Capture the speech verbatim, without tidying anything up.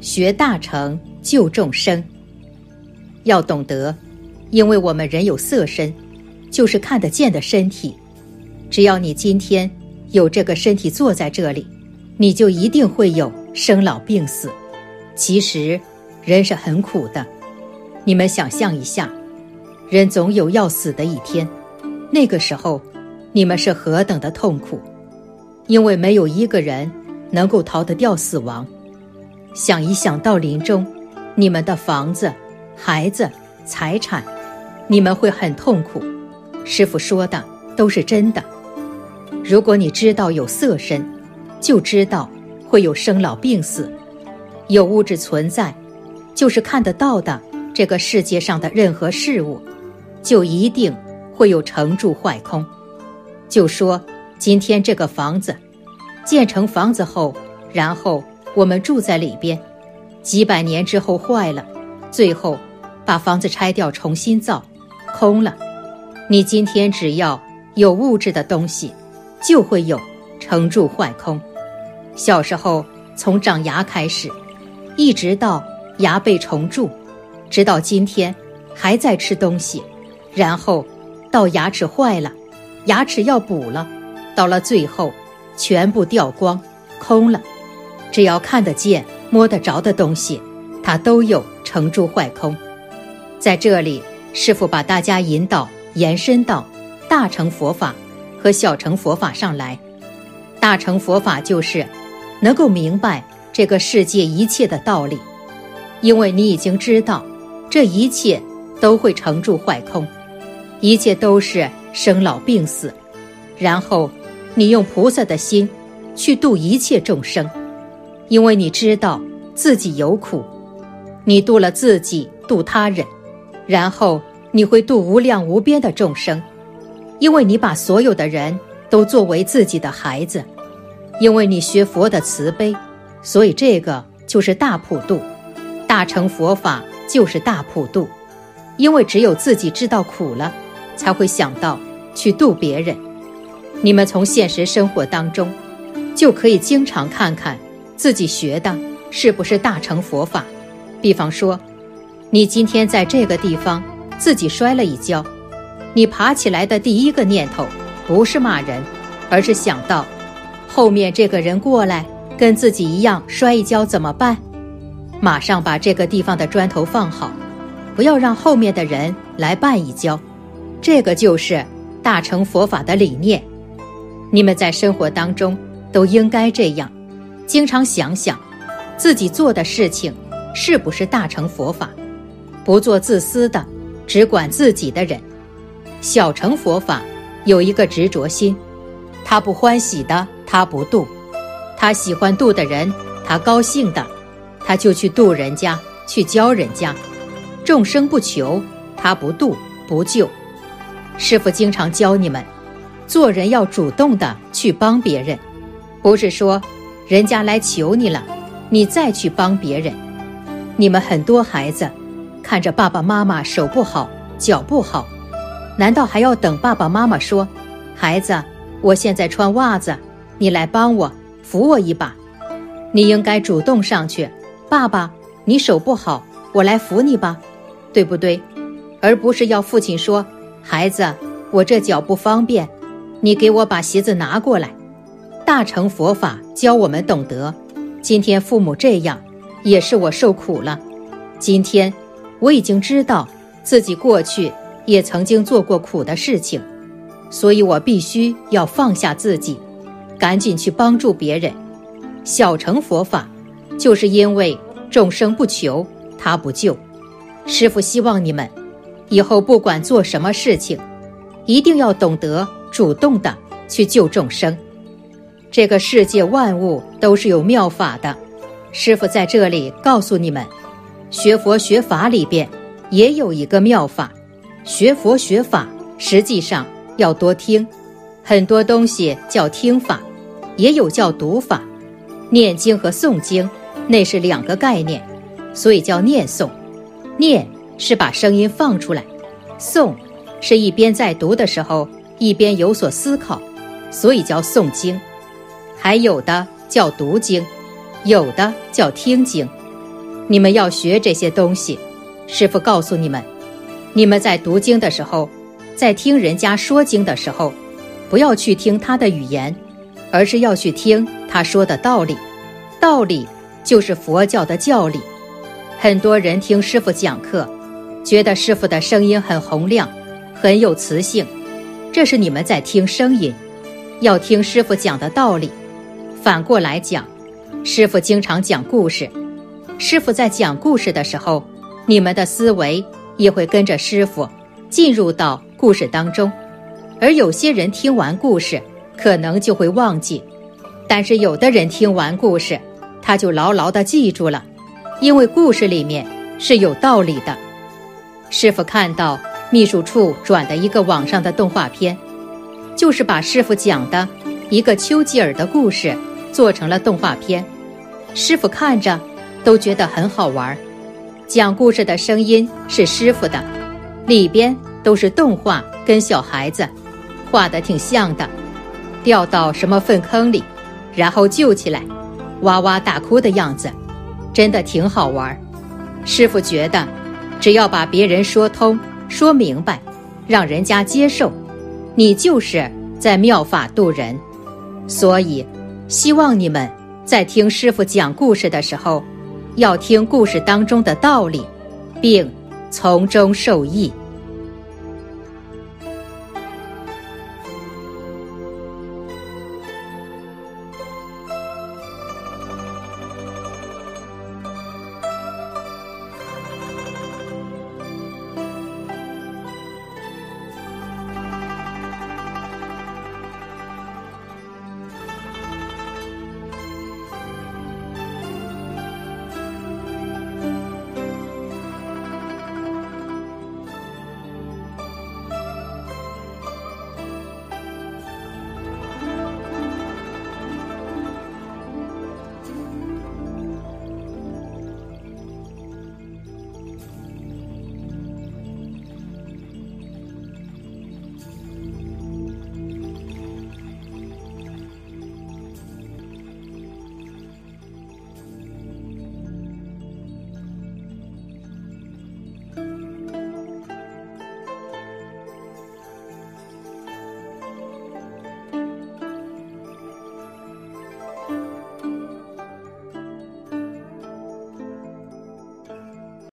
学大成，救众生。要懂得，因为我们人有色身，就是看得见的身体。只要你今天有这个身体坐在这里，你就一定会有生老病死。其实人是很苦的，你们想象一下，人总有要死的一天，那个时候你们是何等的痛苦，因为没有一个人能够逃得掉死亡。想一想到临终，你们的房子、孩子、财产，你们会很痛苦。师父说的都是真的。如果你知道有色身，就知道会有生老病死。有物质存在，就是看得到的这个世界上的任何事物，就一定会有成住坏空。就说今天这个房子建成房子后，然后我们住在里边，几百年之后坏了，最后把房子拆掉重新造，空了。你今天只要有物质的东西，就会有成住坏空。小时候从长牙开始，一直到牙被重蛀，直到今天还在吃东西，然后到牙齿坏了，牙齿要补了，到了最后全部掉光，空了。只要看得见摸得着的东西，它都有成住坏空。在这里，师父把大家引导延伸到大乘佛法和小乘佛法上来。大乘佛法就是能够明白这个世界一切的道理，因为你已经知道这一切都会成住坏空，一切都是生老病死，然后你用菩萨的心去度一切众生。因为你知道自己有苦，你度了自己，度他人，然后你会度无量无边的众生。因为你把所有的人都作为自己的孩子，因为你学佛的慈悲，所以这个就是大普度。大乘佛法就是大普度，因为只有自己知道苦了，才会想到去度别人。你们从现实生活当中就可以经常看看自己学的是不是大乘佛法。比方说，你今天在这个地方自己摔了一跤，你爬起来的第一个念头不是骂人，而是想到后面这个人过来跟自己一样摔一跤怎么办？马上把这个地方的砖头放好，不要让后面的人来绊一跤。这个就是大乘佛法的理念。你们在生活当中都应该这样，经常想想自己做的事情是不是大乘佛法，不做自私的只管自己的人。小乘佛法有一个执着心，他不欢喜的他不度，他喜欢度的人，他高兴的他就去度人家，去教人家。众生不求，他不度不救。师父经常教你们，做人要主动的去帮别人，不是说人家来求你了，你再去帮别人。你们很多孩子看着爸爸妈妈手不好，脚不好，难道还要等爸爸妈妈说，孩子，我现在穿袜子，你来帮我扶我一把？你应该主动上去，爸爸，你手不好，我来扶你吧，对不对？而不是要父亲说，孩子，我这脚不方便，你给我把鞋子拿过来。大乘佛法教我们懂得，今天父母这样，也是我受苦了。今天我已经知道自己过去也曾经做过苦的事情，所以我必须要放下自己，赶紧去帮助别人。小乘佛法就是因为众生不求，他不救。师父希望你们以后不管做什么事情，一定要懂得主动的去救众生。这个世界万物都是有妙法的，师父在这里告诉你们，学佛学法里边也有一个妙法。学佛学法实际上要多听，很多东西叫听法，也有叫读法。念经和诵经那是两个概念，所以叫念诵。念是把声音放出来，诵是一边在读的时候一边有所思考，所以叫诵经。还有的叫读经，有的叫听经。 你们要学这些东西。师父告诉你们，你们在读经的时候，在听人家说经的时候，不要去听他的语言，而是要去听他说的道理。道理就是佛教的教理。很多人听师父讲课，觉得师父的声音很洪亮，很有磁性，这是你们在听声音。要听师父讲的道理。反过来讲，师父经常讲故事，师父在讲故事的时候，你们的思维也会跟着师父进入到故事当中。而有些人听完故事可能就会忘记，但是有的人听完故事他就牢牢地记住了，因为故事里面是有道理的。师父看到秘书处转的一个网上的动画片，就是把师父讲的一个丘吉尔的故事做成了动画片，师父看着都觉得很好玩。讲故事的声音是师父的，里边都是动画跟小孩子画得挺像的，掉到什么粪坑里，然后救起来，哇哇大哭的样子，真的挺好玩。师父觉得只要把别人说通说明白，让人家接受，你就是在妙法度人。所以希望你们在听师父讲故事的时候，要听故事当中的道理，并从中受益。